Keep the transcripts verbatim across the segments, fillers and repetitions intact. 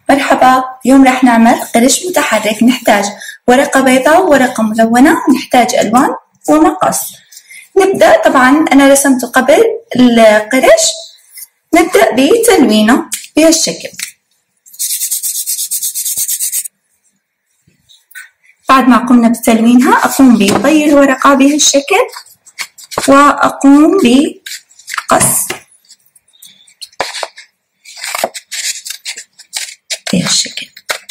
مرحبا، اليوم راح نعمل قرش متحرك. نحتاج ورقة بيضاء وورقة ملونة، نحتاج ألوان ومقص. نبدأ. طبعا أنا رسمت قبل القرش، نبدأ بتلوينه بهالشكل. بعد ما قمنا بتلوينها أقوم بطي الورقة بهالشكل وأقوم بقص بهالشكل.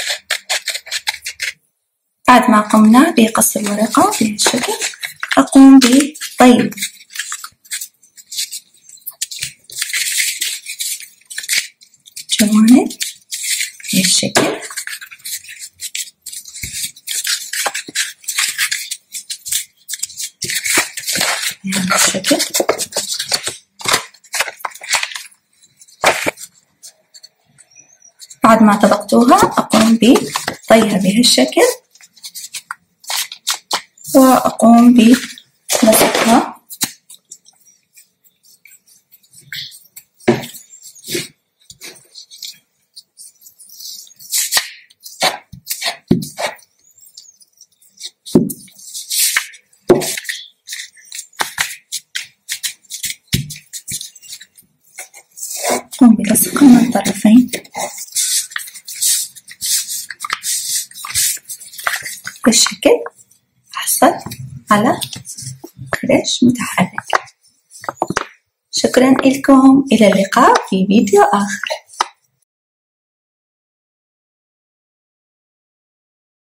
بعد ما قمنا بقص الورقة بهالشكل أقوم بطي جوانب بهالشكل. بهالشكل بعد ما طبقتوها أقوم بطيها بهالشكل وأقوم بلصقها أقوم بلصقها من الطرفين بالشكل. أحصل على قرش متحرك. شكرا لكم، إلى اللقاء في فيديو آخر.